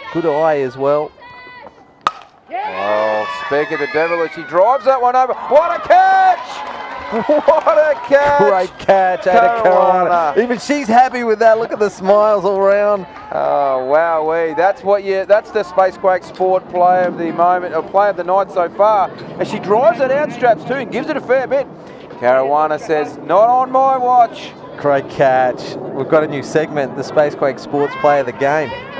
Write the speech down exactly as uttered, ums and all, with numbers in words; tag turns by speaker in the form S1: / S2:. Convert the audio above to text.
S1: Good eye as well.
S2: Oh, speak of the devil, as she drives that one over. What a catch! What a catch!
S1: Great catch out of Caruana. Even she's happy with that. Look at the smiles all around.
S2: Oh, wowee. That's what you, that's the Spacequake Sport play of the moment, or play of the night so far. And she drives it out straps too and gives it a fair bit. Caruana says, not on my watch.
S1: Great catch. We've got a new segment, the Spacequake Sports Play of the Game.